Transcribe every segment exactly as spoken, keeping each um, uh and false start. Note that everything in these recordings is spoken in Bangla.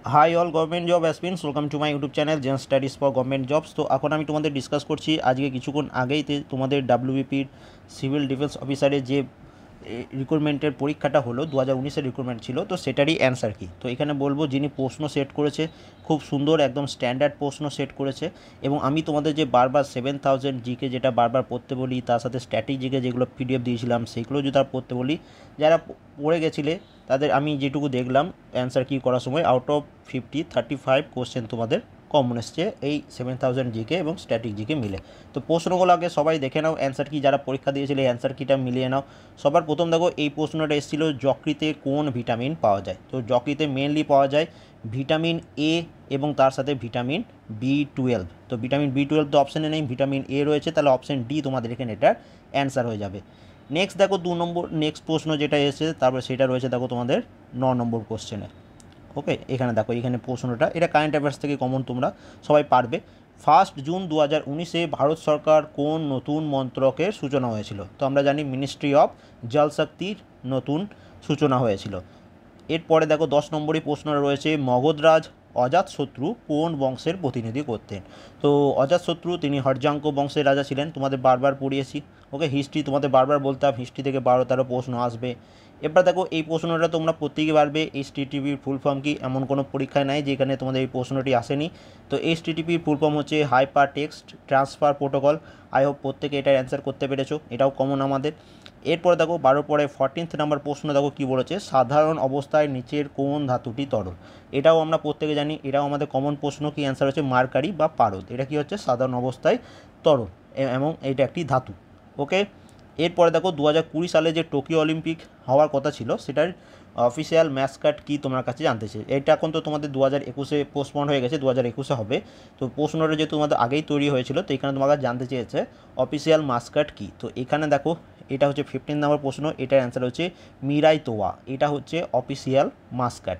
High all government job aspirants, welcome to my YouTube channel Gen Studies for government jobs. তো এখন আমি তোমাদের ডিসকাস করছি আজকে কিছুক্ষণ আগেই তোমাদের ডাব্লিউবিপির সিভিল ডিফেন্স অফিসারের যে রিক্রুটমেন্টের পরীক্ষাটা হলো দু হাজার উনিশের রিক্রুটমেন্ট ছিল, তো সেটারই অ্যান্সার কী। তো এখানে বলবো যিনি প্রশ্ন সেট করেছে খুব সুন্দর একদম স্ট্যান্ডার্ড প্রশ্ন সেট করেছে, এবং আমি তোমাদের যে বারবার সেভেন থাউজেন্ড জিকে যেটা বারবার পড়তে বলি, তার সাথে স্ট্যাটিক জিকে যেগুলো পিডিএফ দিয়েছিলাম সেইগুলো যদি তার পড়তে বলি, যারা পড়ে গেছিলে তাদের আমি যেটুকু দেখলাম অ্যান্সার কী করার সময় out of fifty thirty five question তোমাদের কমন এসছে এই সেভেন থাউজেন্ড জিকে এবং স্ট্যাটিক জিকে মিলে। তো প্রশ্নগুলো আগে সবাই দেখে নাও, অ্যান্সার কি যারা পরীক্ষা দিয়েছিলে অ্যান্সার কিটা মিলিয়ে নাও। সবার প্রথম দেখো এই প্রশ্নটা এসেছিল যকৃতে কোন ভিটামিন পাওয়া যায়। তো যকৃতে মেনলি পাওয়া যায় ভিটামিন এ এবং তার সাথে ভিটামিন বি টুয়েলভ। তো ভিটামিন বি টুয়েলভ তো অপশানে নেই, ভিটামিন এ রয়েছে, তাহলে অপশান ডি তোমাদের এখানে এটার অ্যান্সার হয়ে যাবে। নেক্সট দেখো দু নম্বর নেক্সট প্রশ্ন যেটা এসেছে তারপর সেটা রয়েছে দেখো তোমাদের ন নম্বর কোশ্চেনে। ওকে, এখানে দেখো এখানে প্রশ্নটা এটা কারেন্ট অ্যাফেয়ার্স থেকে কমন, তোমরা সবাই পারবে। ফার্স্ট জুন দু হাজার উনিশে ভারত সরকার কোন নতুন মন্ত্রকের সূচনা হয়েছিল। তো আমরা জানি মিনিস্ট্রি অফ জল শক্তির নতুন সূচনা হয়েছিল। এরপরে দেখো দশ নম্বরই প্রশ্ন রয়েছে মগধরাজ অজাতশত্রু কোন বংশের প্রতিনিধি করতেন। তো অজাতশত্রু তিনি হর্যাঙ্ক বংশের রাজা ছিলেন, তোমাদের বারবার পড়িয়েছি। ওকে, হিস্ট্রি তোমাদের বারবার বলতাম, হিস্ট্রি থেকে বারো তেরো প্রশ্ন আসবে। এবার দেখো এই প্রশ্নটা তোমরা প্রত্যেকে পারবে। এইচ টি টিপির ফুল ফর্ম কি, এমন কোনো পরীক্ষায় নাই যেখানে তোমাদের এই প্রশ্নটি আসেনি। তো এইচ টি টিপির ফুল ফর্ম হচ্ছে hyper text transfer protocol. I hope প্রত্যেকে এটার অ্যান্সার করতে পেরেছো, এটাও কমন আমাদের। এরপরে দেখো বারোর পরে ফোরটিন্থ নাম্বার প্রশ্ন দেখো কী বলেছে, সাধারণ অবস্থায় নিচের কোন ধাতুটি তরল। এটাও আমরা প্রত্যেকে জানি, এটাও আমাদের কমন প্রশ্ন। কি অ্যান্সার হচ্ছে মার্কারি বা পারদ। এটা কি হচ্ছে সাধারণ অবস্থায় তরল এবং এটা একটি ধাতু। ওকে, এরপরে দেখো দু হাজার কুড়ি সালে যে টোকিও অলিম্পিক হওয়ার কথা ছিল সেটার অফিসিয়াল ম্যাসকট কি তোমার কাছে জানতে চাই। এটা এখন তো তোমাদের দু হাজার একুশে পোস্টপন্ড হয়ে গেছে, দু হাজার একুশে হবে। তো প্রশ্নটা যে তোমাদের আগেই তৈরি হয়েছিল, তো এখানে তোমার কাছে জানতে চেয়েছে অফিসিয়াল মাস্কট কি। তো এখানে দেখো এটা হচ্ছে ফিফটিন নাম্বার প্রশ্ন, এটার অ্যান্সার হচ্ছে মিরাই তোয়া। এটা হচ্ছে অফিসিয়াল মাস্কট।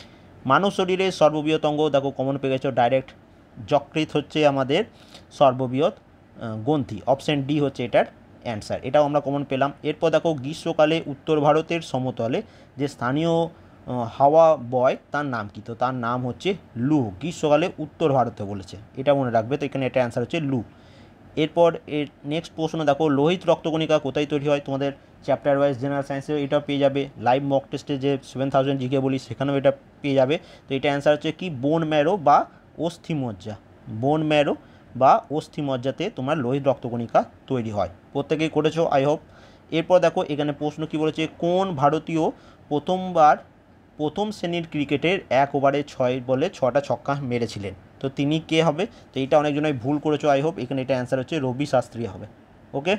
মানব শরীরের সর্ববৃহৎ অঙ্গ দেখো কমন পেয়ে গেছো ডাইরেক্ট, যকৃৎ হচ্ছে আমাদের সর্ববৃহৎ গ্রন্থি। অপশান ডি হচ্ছে এটার অ্যান্সার, এটাও আমরা কমন পেলাম। এরপর দেখো গ্রীষ্মকালে উত্তর ভারতের সমতলে যে স্থানীয় হাওয়া বয় তার নাম কী। তো তার নাম হচ্ছে লু। গ্রীষ্মকালে উত্তর ভারতে বলেছে, এটা মনে রাখবে। তো এখানে এটা অ্যান্সার হচ্ছে লু। এরপর এর নেক্সট প্রশ্ন দেখো লোহিত রক্তকণিকা কোথায় তৈরি হয়। তোমাদের চ্যাপ্টার ওয়াইজ জেনারেল সায়েন্সে এটা পেয়ে যাবে। লাইভ মক টেস্টে যে সেভেন থাউজেন্ড জিকে বলি সেখানেও এটা পেয়ে যাবে। তো এটা অ্যান্সার হচ্ছে কি বোন ম্যারো বা অস্থিমজ্জা। বোন ম্যারো বা অস্থিমজ্জাতে তোমার লোহিত রক্তকণিকা তৈরি হয়। প্রত্যেকেই করেছো আই হোপ। এরপর দেখো এখানে প্রশ্ন কি বলেছে, কোন ভারতীয় প্রথমবার প্রথম শ্রেণীর ক্রিকেটের এক ওভারে ছয় বলে ছটা ছক্কা মেরেছিলেন। তো তিনি কে হবে। তো এটা অনেকজনই ভুল করেছো আই হোপ, এখানে এটা অ্যান্সার হচ্ছে রবি শাস্ত্রী হবে। ওকে,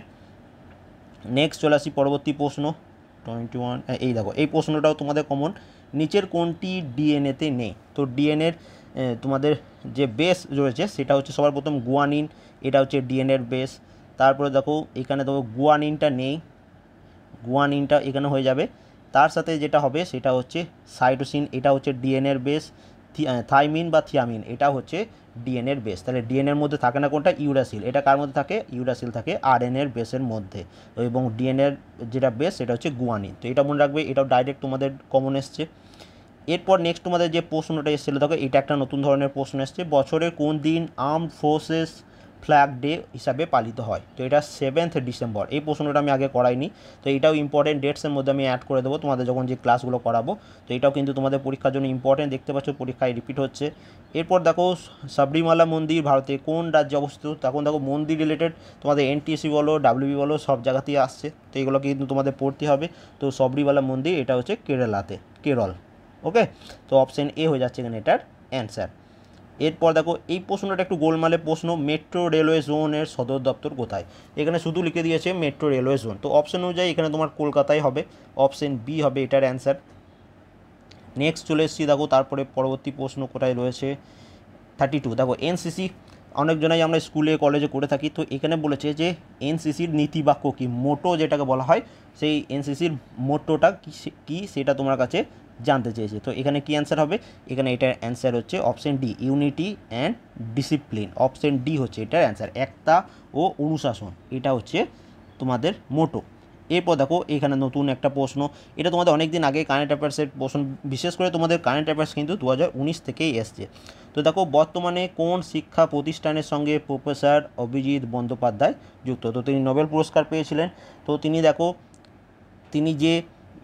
নেক্সট চলে আসি পরবর্তী প্রশ্ন টোয়েন্টি ওয়ান। এই দেখো এই প্রশ্নটাও তোমাদের কমন, নিচের কোনটি ডিএনএতে নেই। তো ডিএনএর তোমাদের যে বেস রয়েছে সেটা হচ্ছে সবার প্রথম গুয়ানিন, এটা হচ্ছে ডিএনএর বেস। তারপরে দেখো এখানে দেখো গুয়ানিনটা নেই, গুয়ানিনটা এখানে হয়ে যাবে। তার সাথে যেটা হবে সেটা হচ্ছে সাইটোসিন, এটা হচ্ছে ডিএনএর বেস। থাইমিন বা থিয়ামিন এটা হচ্ছে ডিএনএর বেস। তাহলে ডিএনএর মধ্যে থাকে না কোনটা, ইউরাসিল। এটা কার মধ্যে থাকে, ইউরাসিল থাকে আরএনএর বেসের মধ্যে। এবং ডিএনএর যেটা বেস সেটা হচ্ছে গুয়ানিন। তো এটা মনে রাখবে, এটাও ডাইরেক্ট তোমাদের কমন এসছে। এরপর নেক্সট তোমাদের যে প্রশ্নটা এসেছিলো দেখো এটা একটা নতুন ধরনের প্রশ্ন এসছে, বছরের কোন দিন আর্মড ফোর্সেস ফ্ল্যাগ ডে হিসাবে পালিত হয়। তো এটা সেভেন্থ ডিসেম্বর। এই প্রশ্নটা আমি আগে করাইনি, তো এটাও ইম্পর্টেন্ট ডেটসের মধ্যে আমি অ্যাড করে দেবো তোমাদের যখন যে ক্লাসগুলো করাবো। তো এটাও কিন্তু তোমাদের পরীক্ষার জন্য ইম্পর্টেন্ট, দেখতে পাচ্ছ পরীক্ষায় রিপিট হচ্ছে। এরপর দেখো সাবরিমালা মন্দির ভারতে কোন রাজ্যে অবস্থিত। তখন দেখো মন্দির রিলেটেড তোমাদের এনটিএসসি বলো ডাব্লিউবি বলো সব জায়গাতেই আসছে, তো এগুলো কিন্তু তোমাদের পড়তে হবে। তো সাবরিমালা মন্দির এটা হচ্ছে কেরালাতে, কেরল। ওকে, তো অপশান এ হয়ে যাচ্ছে এখানে এটার অ্যান্সার। এরপর দেখো এই প্রশ্নটা একটু গোলমালের প্রশ্ন, মেট্রো রেলওয়ে জোনের সদর দপ্তর কোথায়। এখানে শুধু লিখে দিয়েছে মেট্রো রেলওয়ে জোন, তো অপশান অনুযায়ী এখানে তোমার কলকাতায় হবে, অপশান বি হবে এটার অ্যান্সার। নেক্সট চলে এসেছি দেখো তারপরে পরবর্তী প্রশ্ন কোথায় রয়েছে থার্টি টু। দেখো এনসিসি অনেকজনাই আমরা স্কুলে কলেজে করে থাকি, তো এখানে বলেছে যে এনসিসির নীতিবাক্য কী, মোটো যেটাকে বলা হয়, সেই এনসিসির মোটোটা কী সেটা তোমার কাছে জানতে চেয়েছে। তো এখানে কি অ্যান্সার হবে, এখানে এটার অ্যান্সার হচ্ছে option D unity and discipline. Option D হচ্ছে এটার অ্যান্সার, একতা ও অনুশাসন, এটা হচ্ছে তোমাদের মোটো। এরপর দেখো এখানে নতুন একটা প্রশ্ন, এটা তোমাদের অনেক দিন আগে কারেন্ট অ্যাফেয়ার্সের প্রশ্ন, বিশেষ করে তোমাদের কারেন্ট অ্যাফেয়ার্স কিন্তু দু হাজার উনিশ থেকেই এসছে। তো দেখো বর্তমানে কোন শিক্ষা প্রতিষ্ঠানের সঙ্গে প্রফেসর অভিজিৎ বন্দ্যোপাধ্যায় যুক্ত? তো তিনি নোবেল পুরস্কার পেয়েছিলেন। তো তিনি দেখো তিনি যে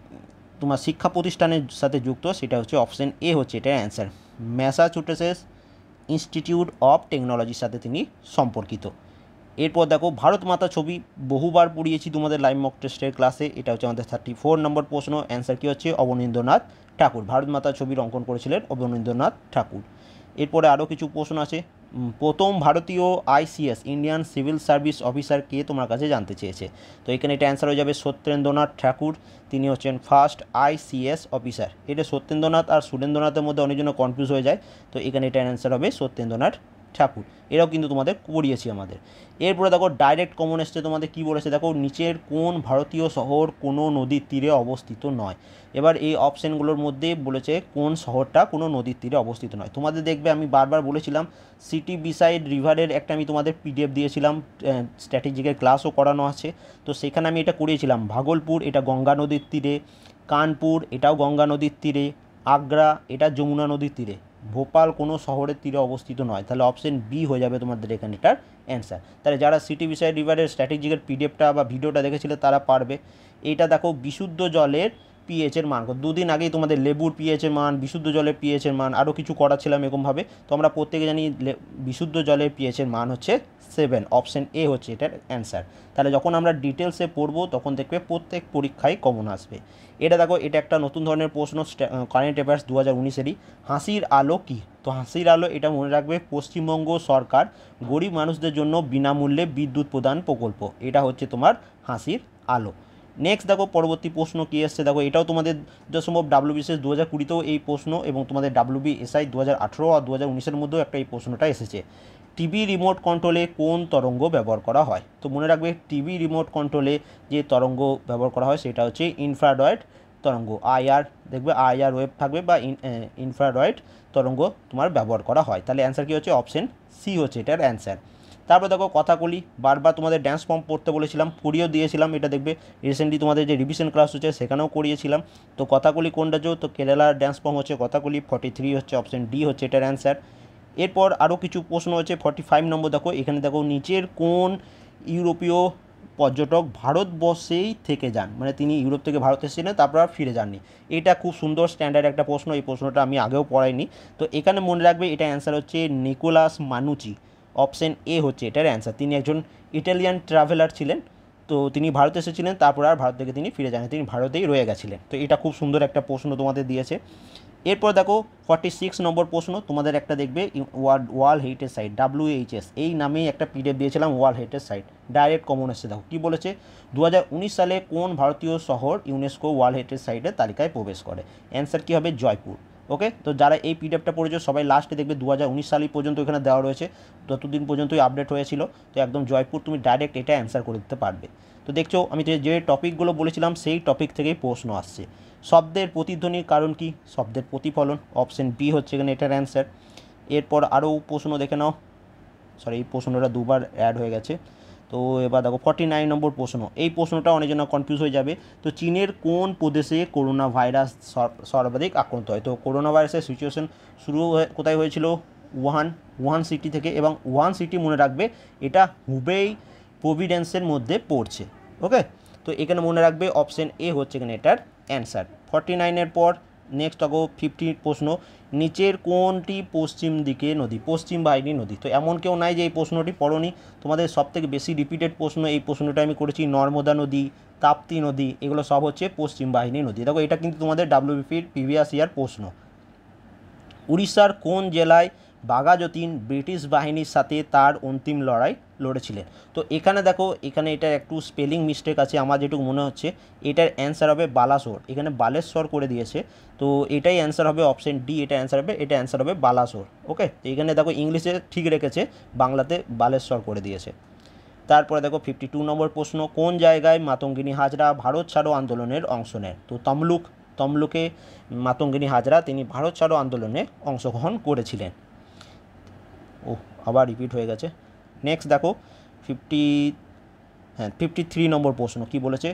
তোমার শিক্ষা প্রতিষ্ঠানের সাথে যুক্ত সেটা হচ্ছে অপশন এ হচ্ছে এটার অ্যান্সার, ম্যাসাচুসেটস ইনস্টিটিউট অফ টেকনোলজির সাথে তিনি সম্পর্কিত। এরপর দেখো ভারত মাতা ছবি বহুবার পড়িয়েছি তোমাদের লাইভ মক টেস্টের ক্লাসে, এটা হচ্ছে আমাদের থার্টি ফোর নম্বর প্রশ্ন। অ্যান্সার কী হচ্ছে অবনীন্দ্রনাথ ঠাকুর, ভারত মাতা ছবির অঙ্কন করেছিলেন অবনীন্দ্রনাথ ঠাকুর। এরপরে আরও কিছু প্রশ্ন আছে, প্রথম ভারতীয় ICS Indian civil service officer কে তোমার কাছে জানতে চেয়েছে? তো এখানে এটা অ্যান্সার হয়ে যাবে সত্যেন্দ্রনাথ ঠাকুর, তিনি হচ্ছেন ফার্স্ট আইসিএস অফিসার। এটা সত্যেন্দ্রনাথ আর সুরেন্দ্রনাথের মধ্যে অনেকজন কনফিউজ হয়ে যায়, তো এখানে এটা অ্যান্সার হবে সত্যেন্দ্রনাথ ঠাকুর, এরাও কিন্তু তোমাদের পড়িয়েছি আমাদের। এরপরে দেখো ডাইরেক্ট কমন এসছে তোমাদের কী বলেছে, দেখো নিচের কোন ভারতীয় শহর কোনো নদীর তীরে অবস্থিত নয়? এবার এই অপশানগুলোর মধ্যে বলেছে কোন শহরটা কোনো নদীর তীরে অবস্থিত নয়। তোমাদের দেখবে আমি বারবার বলেছিলাম সিটি বিসাইড রিভারের একটা আমি তোমাদের পিডিএফ দিয়েছিলাম, স্ট্র্যাটেজিকের ক্লাসও করানো আছে, তো সেখানে আমি এটা করিয়েছিলাম। ভাগলপুর এটা গঙ্গা নদীর তীরে, কানপুর এটাও গঙ্গা নদীর তীরে, আগ্রা এটা যমুনা নদীর তীরে, ভোপাল কোনো শহরের তীরে অবস্থিত নয়। তাহলে অপশন বি হয়ে যাবে তোমাদের এখানে এটার অ্যান্সার। তাহলে যারা সিটি বিসাইড রিভারের স্ট্র্যাটেজিকের পিডিএফটা বা ভিডিওটা দেখেছিলে তারা পারবে। এইটা দেখো বিশুদ্ধ জলের পিএইচের মান, দুদিন আগেই তোমাদের লেবুর পিএইচের মান, বিশুদ্ধ জলের পিএইচের মান আরও কিছু করাচ্ছিলাম এরকমভাবে, তো আমরা প্রত্যেকে জানি বিশুদ্ধ জলের পিএইচের মান হচ্ছে সেভেন, অপশন এ হচ্ছে এটার অ্যান্সার। তাহলে যখন আমরা ডিটেলসে পড়বো তখন দেখবে প্রত্যেক পরীক্ষায় কমন আসবে। এটা দেখো এটা একটা নতুন ধরনের প্রশ্ন কারেন্ট অ্যাফেয়ার্স দু হাজার উনিশেরই, হাসির আলো কী? তো হাসির আলো এটা মনে রাখবে পশ্চিমবঙ্গ সরকার গরিব মানুষদের জন্য বিনামূল্যে বিদ্যুৎ প্রদান প্রকল্প, এটা হচ্ছে তোমার হাসির আলো। নেক্সট দেখো পরবর্তী প্রশ্ন কী এসছে, দেখো এটাও তোমাদের যথাসম্ভব ডাব্লিউবিসিএস দু হাজার কুড়িতেও এই প্রশ্ন এবং তোমাদের ডাব্লিউবিএসআই দু হাজার আঠেরো আর দু হাজার উনিশের মধ্যেও একটা এই প্রশ্নটা এসেছে। টিভি রিমোট কন্ট্রোলে কোন তরঙ্গ ব্যবহার করা হয়? তো মনে রাখবে টিভি রিমোট কন্ট্রোলে যে তরঙ্গ ব্যবহার করা হয় সেটা হচ্ছে ইনফ্রারেড তরঙ্গ, আইআর দেখবে আইআর ওয়েভ থাকবে বা ইনফ্রারেড তরঙ্গ তোমার ব্যবহার করা হয়। তাহলে অ্যান্সার কী হচ্ছে অপশন সি হচ্ছে এটার অ্যান্সার। তারপর দেখো কথাকলি, বারবার তোমাদের ড্যান্স ফর্ম পড়তে বলেছিলাম, পড়িয়েও দিয়েছিলাম, এটা দেখবে রিসেন্টলি তোমাদের যে রিভিশন ক্লাস হচ্ছে সেখানেও করিয়েছিলাম। তো কথাকলি কোনটা যে, তো কেরালার ড্যান্স ফর্ম হচ্ছে কথাকলি, ফর্টি থ্রি হচ্ছে অপশন ডি হচ্ছে এটার অ্যান্সার। এরপর আরও কিছু প্রশ্ন হচ্ছে ফর্টি ফাইভ নম্বর, দেখো এখানে দেখো নিচের কোন ইউরোপীয় পর্যটক ভারতবর্ষেই থেকে যান, মানে তিনি ইউরোপ থেকে ভারত এসেছিলেন তারপর আর ফিরে যাননি। এটা খুব সুন্দর স্ট্যান্ডার্ড একটা প্রশ্ন, এই প্রশ্নটা আমি আগেও পড়াইনি। তো এখানে মনে রাখবে এটা অ্যান্সার হচ্ছে নিকোলাস মানুচি, অপশন এ হচ্ছে এটার অ্যান্সার। তিনি একজন ইটালিয়ান ট্রাভেলার ছিলেন, তো তিনি ভারত এসেছিলেন তারপর আর ভারত থেকে তিনি ফিরে যান, তিনি ভারতেই রয়ে গেছিলেন। তো এটা খুব সুন্দর একটা প্রশ্ন তোমাদের দিয়েছে। এরপর দেখো ফর্টি সিক্স নম্বর প্রশ্ন তোমাদের একটা দেখবে world world heritage site WHS এই নামেই একটা পিডিএফ দিয়েছিলাম, world heritage site direct common এসে দেখো কী বলেছে, দু হাজার উনিশ সালে কোন ভারতীয় শহর ইউনেস্কো ওয়ার্ল্ড হেরিটেজ সাইটের তালিকায় প্রবেশ করে? অ্যান্সার কী হবে জয়পুর। ওকে, তো যারা এই পিডিএফটা পড়েছো সবাই লাস্টে দেখবে দু হাজার উনিশ সাল পর্যন্ত এখানে দেওয়া রয়েছে, ততদিন পর্যন্তই আপডেট হয়েছিল, তো একদম জয়পুর তুমি ডাইরেক্ট এটা অ্যান্সার করে দিতে পারবে। তো দেখছো আমি যে টপিকগুলো বলেছিলাম সেই টপিক থেকেই প্রশ্ন আসছে। শব্দের প্রতিধ্বনির কারণ কি? শব্দের প্রতিফলন, অপশন বি হচ্ছে এখানে এটার অ্যান্সার। এরপর আরও প্রশ্ন দেখে নাও, সরি এই প্রশ্নটা দুবার অ্যাড হয়ে গেছে। তো এবার দেখো ফর্টি নাইন নম্বর প্রশ্ন, এই প্রশ্নটা অনেকজন কনফিউজ হয়ে যাবে। তো চীনের কোন প্রদেশে করোনা ভাইরাস সর্বাধিক আক্রান্ত হয়? তো করোনা ভাইরাসের সিচুয়েশন শুরু কোথায় হয়েছিল? উহান উহান সিটি থেকে, এবং উহান সিটি মনে রাখবে এটা হুবেই প্রভিডেন্সের মধ্যে পড়ছে। ওকে, তো এখানে মনে রাখবে অপশন এ হচ্ছে এখানে এটার অ্যান্সার। ফর্টি নাইনের পর নেক্সট আগো ফিফটি প্রশ্ন, নিচের কোনটি পশ্চিম দিকে নদী? পশ্চিম বাহিনী নদী। তো এমন কেউ নাই যে এই প্রশ্নটি পড়োনি, তোমাদের সবথেকে বেশি রিপিটেড প্রশ্ন এই প্রশ্নটা আমি করেছি। নর্মদা নদী, তাপ্তি নদী এগুলো সব হচ্ছে পশ্চিম বাহিনী নদী। দেখো এটা কিন্তু তোমাদের ডাব্লিউবিপির প্রিভিয়াস ইয়ার প্রশ্ন। উড়িষ্যার কোন জেলায় বাঘাযতীন ব্রিটিশ বাহিনীর সাথে তার অন্তিম লড়াই লড়েছিলেন? তো এখানে দেখো এখানে এটার একটু স্পেলিং মিস্টেক আছে, আমার যেটুকু মনে হচ্ছে এটার অ্যান্সার হবে বালাসোর, এখানে বালেশ্বর করে দিয়েছে, তো এটাই অ্যান্সার হবে অপশন ডি, এটা অ্যান্সার হবে, এটা অ্যান্সার হবে বালাসোর। ওকে, তো এখানে দেখো ইংলিশে ঠিক রেখেছে, বাংলাতে বালেশ্বর করে দিয়েছে। তারপরে দেখো ফিফটি টু নম্বর প্রশ্ন, কোন জায়গায় মাতঙ্গিনী হাজরা ভারত ছাড়ো আন্দোলনের অংশ নেন? তো তমলুক, তমলুকে মাতঙ্গিনী হাজরা তিনি ভারত ছাড়ো আন্দোলনে অংশগ্রহণ করেছিলেন। ও আবার রিপিট হয়ে গেছে। নেক্সট দেখো ফিফটি হ্যাঁ ফিফটি থ্রি নম্বর প্রশ্ন কী বলেছে,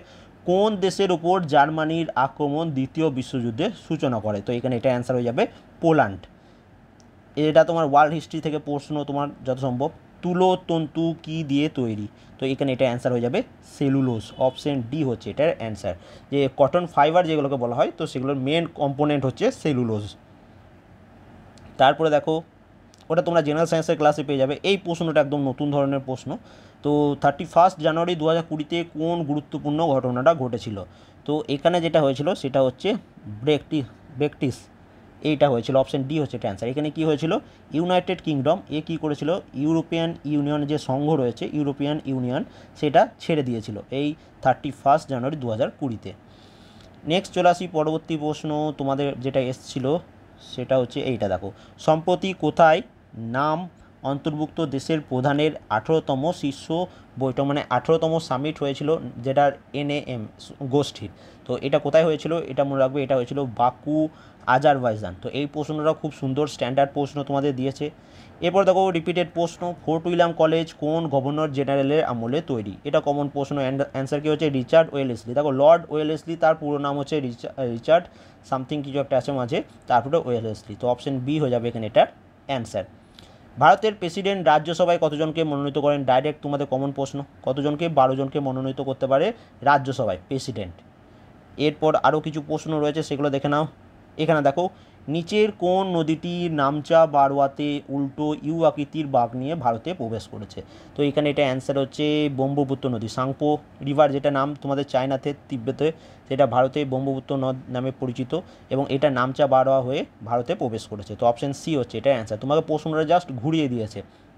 কোন দেশের উপর জার্মানির আক্রমণ দ্বিতীয় বিশ্বযুদ্ধের সূচনা করে? তো এখানে এটা অ্যান্সার হয়ে যাবে পোল্যান্ড। এটা তোমার ওয়ার্ল্ড হিস্ট্রি থেকে প্রশ্ন তোমার যত সম্ভব। তুলো তন্তু কি দিয়ে তৈরি? তো এখানে এটা অ্যান্সার হয়ে যাবে সেলুলোজ। অপশন ডি হচ্ছে এটার অ্যান্সার। যে কটন ফাইবার যেগুলোকে বলা হয়, তো সেগুলোর মেন কম্পোনেন্ট হচ্ছে সেলুলোজ। তারপরে দেখো, ওটা তোমরা জেনারেল সায়েন্সের ক্লাসে পেয়ে যাবে। এই প্রশ্নটা একদম নতুন ধরনের প্রশ্ন। তো থার্টি ফার্স্ট জানুয়ারি দু হাজার কুড়িতে কোন গুরুত্বপূর্ণ ঘটনাটা ঘটেছিল? তো এখানে যেটা হয়েছিল সেটা হচ্ছে ব্রেকটি ব্রেকটিস এইটা হয়েছিল। অপশন ডি হচ্ছে এটা অ্যান্সার। এখানে কী হয়েছিল, ইউনাইটেড কিংডম এ কী করেছিল, ইউরোপিয়ান ইউনিয়ন যে সংঘ রয়েছে ইউরোপিয়ান ইউনিয়ন, সেটা ছেড়ে দিয়েছিল এই থার্টি ফার্স্ট জানুয়ারি দু হাজার কুড়িতে। নেক্সট চলে আসি পরবর্তী প্রশ্ন তোমাদের যেটা এসছিল সেটা হচ্ছে এইটা দেখো, সম্প্রতি কোথায় নাম অন্তর্ভুক্ত দেশের প্রধানের আঠেরোতম শীর্ষ বৈঠক মানে আঠেরোতম সামিট হয়েছিল, যেটার এনএএম গোষ্ঠীর। তো এটা কোথায় হয়েছিল এটা মনে রাখবে, এটা হয়েছিল বাকু আজারবাইজান। তো এই প্রশ্নটা খুব সুন্দর স্ট্যান্ডার্ড প্রশ্ন তোমাদের দিয়েছে। এরপর দেখো রিপিটেড প্রশ্ন, ফোর্ট উইলিয়াম কলেজ কোন গভর্নর জেনারেলের আমলে তৈরি? এটা কমন প্রশ্ন। অ্যান্সার কি হচ্ছে রিচার্ড ওয়েলেসলি। দেখো লর্ড ওয়েলেসলি, তার পুরো নাম হচ্ছে রিচার্ড সামথিং কিছু একটা আছে মাঝে, তারপরে ওয়েলেসলি। তো অপশন বি হয়ে যাবে এখানে এটার অ্যান্সার। ভারতের প্রেসিডেন্ট রাজ্যসভায় কতজনকে মনোনীত করেন? ডাইরেক্ট তোমাদের কমন প্রশ্ন। কতজনকে? বারো জনকে মনোনীত করতে পারে রাজ্যসভায় প্রেসিডেন্ট। এরপর আরও কিছু প্রশ্ন রয়েছে, সেগুলো দেখে নাও। এখানে দেখো, নিচের কোন নদীটি নামচা বারোয়াতে উল্টো ইউ আকৃতির বাঁক নিয়ে ভারতে প্রবেশ করেছে? তো এখানে এটা অ্যান্সার হচ্ছে ব্রহ্মপুত্র নদী। সাংপো রিভার, যেটা নাম তোমাদের চায়নাতে তিব্বতে, সেটা ভারতে ব্রহ্মপুত্র নদ নামে পরিচিত এবং এটা নামচা বারোয়া হয়ে ভারতে প্রবেশ করেছে। তো অপশন সি হচ্ছে এটা অ্যান্সার। তোমাকে প্রশ্নটা জাস্ট ঘুরিয়ে দিয়েছে।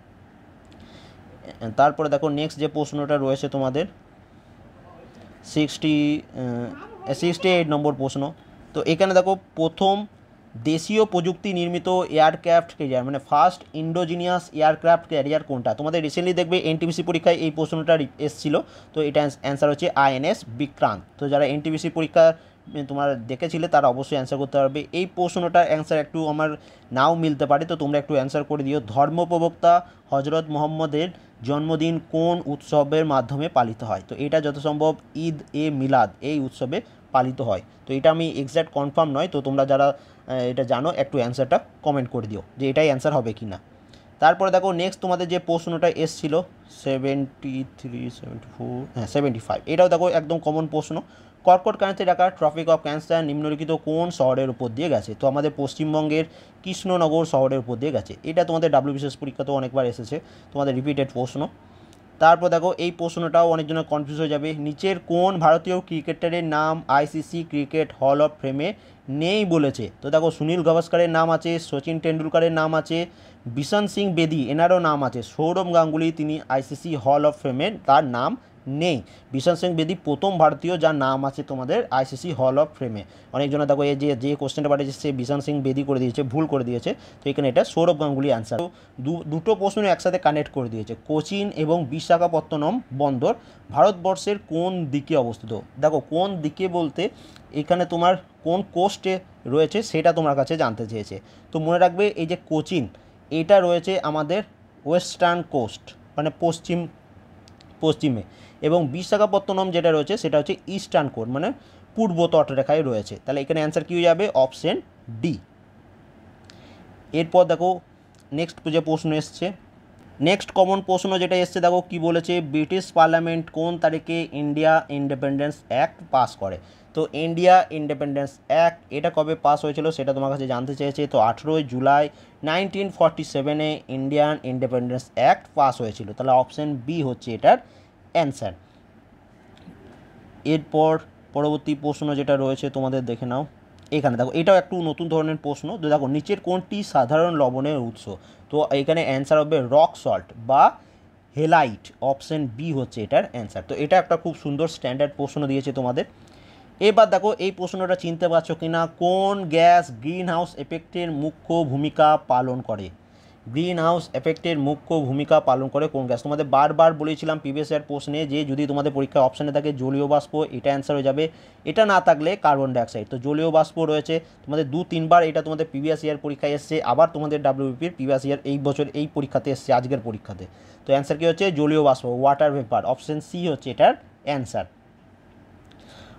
তারপরে দেখো নেক্সট যে প্রশ্নটা রয়েছে তোমাদের সিক্সটি সিক্সটি এইট নম্বর প্রশ্ন। তো এখানে দেখো, প্রথম দেশীয় প্রযুক্তি নির্মিত এয়ারক্রাফট ক্যারিয়ার মানে ফার্স্ট ইন্ডোজিনিয়াস এয়ারক্রাফট ক্যারিয়ার কোনটা? তোমাদের রিসেন্টলি দেখবে এনটিপিসি পরীক্ষায় এই প্রশ্নটা এসেছিল। তো এটা অ্যান্সার হচ্ছে আইএনএস বিক্রান্ত। তো যারা এনটিপিসি পরীক্ষা তোমরা দেখেছিলে তারা অবশ্যই অ্যান্সার করতে পারবে। এই প্রশ্নটার অ্যান্সার একটু আমার নাও মিলতে পারে, তো তোমরা একটু অ্যান্সার করে দিও। ধর্মপ্রবক্তা হজরত মোহাম্মদের জন্মদিন কোন উৎসবের মাধ্যমে পালিত হয়? তো এটা যত সম্ভব ঈদ এ মিলাদ এই উৎসবে পালিত হয়। তো এটা আমি এক্স্যাক্ট কনফার্ম নয়, তো তোমরা যারা এটা জানো একটু অ্যান্সারটা কমেন্ট করে দিও যে এটাই অ্যান্সার হবে কি না। তারপরে দেখো নেক্সট তোমাদের যে প্রশ্নটা এসছিল সেভেন্টি থ্রি সেভেন্টি ফোর হ্যাঁ সেভেন্টি ফাইভ, এটাও দেখো একদম কমন প্রশ্ন। কর্কট ক্রান্তি রেখা ট্রপিক অফ ক্যান্সার নিম্নলিখিত কোন শহরের উপর দিয়ে গেছে? তো আমাদের পশ্চিমবঙ্গের কৃষ্ণনগর শহরের উপর দিয়ে গেছে। এটা তোমাদের ডাব্লিউবিসিএস পরীক্ষাতেও অনেকবার এসেছে, তোমাদের রিপিটেড প্রশ্ন। তারপর দেখো এই প্রশ্নটাও অনেকজনের কনফিউজ হয়ে যাবে, নিচের কোন ভারতীয় ক্রিকেটারের নাম আইসিসি ক্রিকেট হল অফ ফেমে নেই বলেছে? তো দেখো সুনীল গাভাস্করের নাম আছে, সচিন টেন্ডুলকারের নাম আছে, বিশন সিং বেদি এনারও নাম আছে, সৌরভ গাঙ্গুলি তিনি আইসিসি হল অফ ফেমে তার নাম নেই। বিশন সিং বেদি প্রথম ভারতীয় যার নাম আছে তোমাদের আইসিসি হল অফ ফেমে। অনেকজনে দেখো এই যে যে কোশ্চেনটা পাঠিয়েছে সে বিশন সিং বেদি করে দিয়েছে, ভুল করে দিয়েছে। তো এখানে এটা সৌরভ গাঙ্গুলি অ্যান্সার। দুটো প্রশ্ন একসাথে কানেক্ট করে দিয়েছে। কোচিন এবং বিশাখাপত্তনম বন্দর ভারতবর্ষের কোন দিকে অবস্থিত? দেখো কোন দিকে বলতে এখানে তোমার কোন কোস্টে রয়েছে সেটা তোমার কাছে জানতে চেয়েছে। তো মনে রাখবে এই যে কোচিন এটা রয়েছে আমাদের ওয়েস্টার্ন কোস্ট মানে পশ্চিম পশ্চিমে, এবং বিশাখাপত্তনম যেটা রয়েছে সেটা হচ্ছে ইস্টার্ন কোস্ট মানে পূর্ব তটরেখায় রয়েছে। তাহলে এখানে অ্যান্সার কী হয়ে যাবে? Option D. এরপর দেখো নেক্সট যে প্রশ্ন এসছে, নেক্সট কমন প্রশ্ন যেটা এসছে দেখো কি বলেছে, ব্রিটিশ পার্লামেন্ট কোন তারিখে ইন্ডিয়া ইন্ডিপেন্ডেন্স অ্যাক্ট পাস করে? তো ইন্ডিয়া ইন্ডিপেন্ডেন্স অ্যাক্ট এটা কবে পাস হয়েছিল সেটা তোমার কাছে জানতে চেয়েছে। তো আঠেরোই জুলাই নাইনটিন ফর্টি সেভেনে ইন্ডিয়ান ইন্ডিপেন্ডেন্স অ্যাক্ট পাস হয়েছিল। তাহলে অপশন বি হচ্ছে এটার অ্যান্সার। এরপর পরবর্তী প্রশ্ন যেটা রয়েছে তোমাদের দেখে নাও। এখানে দেখো এটাও একটু নতুন ধরনের প্রশ্ন। তো দেখো নিচের কোনটি সাধারণ লবণের উৎস? তো এখানে অ্যান্সার হবে রক সল্ট বা হেলাইট। অপশন বি হচ্ছে এটার অ্যান্সার। তো এটা একটা খুব সুন্দর স্ট্যান্ডার্ড প্রশ্ন দিয়েছে তোমাদের। এবার দেখো এই প্রশ্নটা চিনতে পারছো কি না, কোন গ্যাস গ্রিন হাউস এফেক্টের মুখ্য ভূমিকা পালন করে? গ্রিন হাউস এফেক্টের মুখ্য ভূমিকা পালন করে কোন গ্যাস? তোমাদের বারবার বলেছিলাম প্রিভিয়াস ইয়ার প্রশ্নে যে যদি তোমাদের পরীক্ষার অপশানে থাকে জলীয় বাষ্প, এটা অ্যান্সার হয়ে যাবে। এটা না থাকলে কার্বন ডাইঅক্সাইড। তো জলীয় বাষ্প রয়েছে তোমাদের দু তিনবার, এটা তোমাদের প্রিভিয়াস ইয়ার পরীক্ষায় এসছে, আবার তোমাদের ডাব্লিউবিপির প্রিভিয়াস ইয়ার এই বছর এই পরীক্ষাতে এসছে আজকের পরীক্ষাতে। তো অ্যান্সার কী হচ্ছে? জলীয় বাষ্প ওয়াটার ভেপার। অপশন সি হচ্ছে এটার অ্যান্সার।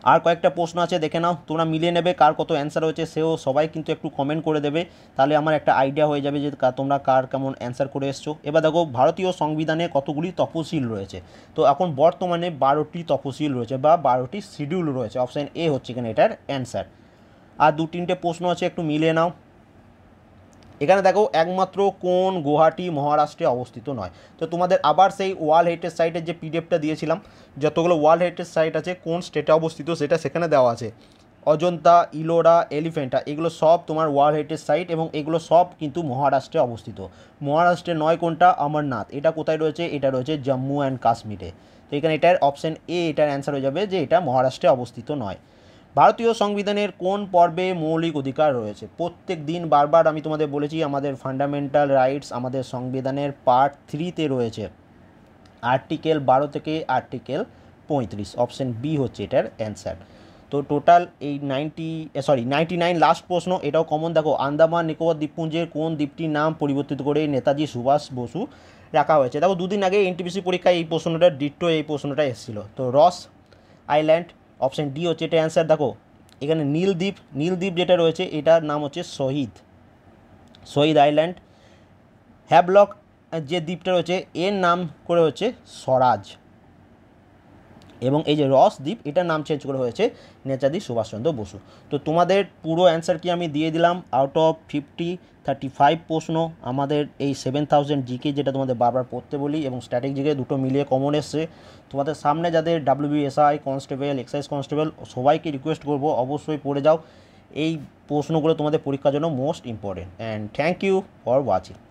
আর কয়েকটা প্রশ্ন আছে, দেখে নাও, তোমরা মিলিয়ে নেবে কার কত অ্যান্সার হয়েছে, সেও সবাই কিন্তু একটু কমেন্ট করে দেবে, তাহলে আমার একটা আইডিয়া হয়ে যাবে যে তোমরা কার কেমন অ্যান্সার করে এসছো। এবার দেখো ভারতীয় সংবিধানে কতগুলি তফসিল রয়েছে, তো এখন বর্তমানে বারোটি তফসিল রয়েছে বা বারোটি শিডিউল রয়েছে, অপশান এ হচ্ছে এখানে এটার অ্যান্সার। আর দু তিনটে প্রশ্ন আছে, একটু মিলিয়ে নাও। এখানে দেখো একমাত্র কোন গুয়াহাটি মহারাষ্ট্রে অবস্থিত নয়, তো তোমাদের আবার সেই ওয়ার্ল্ড হেরিটেজ সাইটের যে পিডিএফটা দিয়েছিলাম, যতগুলো ওয়ার্ল্ড হেরিটেজ সাইট আছে কোন স্টেটে অবস্থিত সেটা সেখানে দেওয়া আছে। অজন্তা, ইলোরা, এলিফেন্টা, এগুলো সব তোমার ওয়ার্ল্ড হেরিটেজ সাইট এবং এগুলো সব কিন্তু মহারাষ্ট্রে অবস্থিত। মহারাষ্ট্রে নয় কোনটা, অমরনাথ, এটা কোথায় রয়েছে, এটা রয়েছে জম্মু অ্যান্ড কাশ্মীরে। তো এখানে এটার অপশান এ এটার অ্যান্সার হয়ে যাবে যে এটা মহারাষ্ট্রে অবস্থিত নয়। ভারতীয় সংবিধানের কোন পর্বে মৌলিক অধিকার রয়েছে? প্রত্যেক দিন বারবার আমি তোমাদের বলেছি আমাদের ফান্ডামেন্টাল রাইটস আমাদের সংবিধানের পার্ট থ্রিতে রয়েছে, আর্টিকেল বারো থেকে আর্টিকেল পঁয়ত্রিশ, অপশান বি হচ্ছে এটার অ্যান্সার। তো টোটাল এই ninety sorry ninety nine last প্রশ্ন, এটাও কমন। দেখো আন্দামান নিকোবর দ্বীপপুঞ্জের কোন দ্বীপটির নাম পরিবর্তিত করে নেতাজি সুভাষ বসু রাখা হয়েছে? দেখো দুদিন আগে এনটিপিসি পরীক্ষায় এই প্রশ্নটা ডিট্টো এই প্রশ্নটা এসেছিলো। তো রস আইল্যান্ড, অপশান ডি হচ্ছে এটা অ্যান্সার। দেখো এখানে নীলদ্বীপ, নীলদ্বীপ যেটা রয়েছে এটার নাম হচ্ছে শহীদ, শহীদ আইল্যান্ড। হ্যাভলক যে দ্বীপটা রয়েছে এর নাম করে হচ্ছে স্বরাজ, এবং এই যে রস দ্বীপ এটার নাম চেঞ্জ করে হয়েছে নেতাজি সুভাষচন্দ্র বসু। তো তোমাদের পুরো অ্যান্সার কি আমি দিয়ে দিলাম। Out of fifty thirty five প্রশ্ন আমাদের এই সেভেন থাউজেন্ড জিকে, যেটা তোমাদের বারবার পড়তে বলি, এবং স্ট্যাটিক জিকে দুটো মিলিয়ে কমন এসছে। তোমাদের সামনে যাদের ডাব্লিউবিএসআই কনস্টেবল, এক্সাইজ কনস্টেবল, সবাইকে রিকোয়েস্ট করবো অবশ্যই পড়ে যাও, এই প্রশ্নগুলো তোমাদের পরীক্ষার জন্য most important. And thank you for watching.